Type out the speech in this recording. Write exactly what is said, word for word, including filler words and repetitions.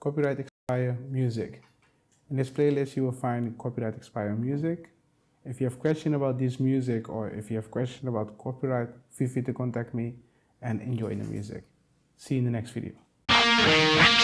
Copyright Expire Music. In this playlist you will find Copyright Expire Music. If you have questions about this music or if you have questions about copyright, feel free to contact me and enjoy the music. See you in the next video.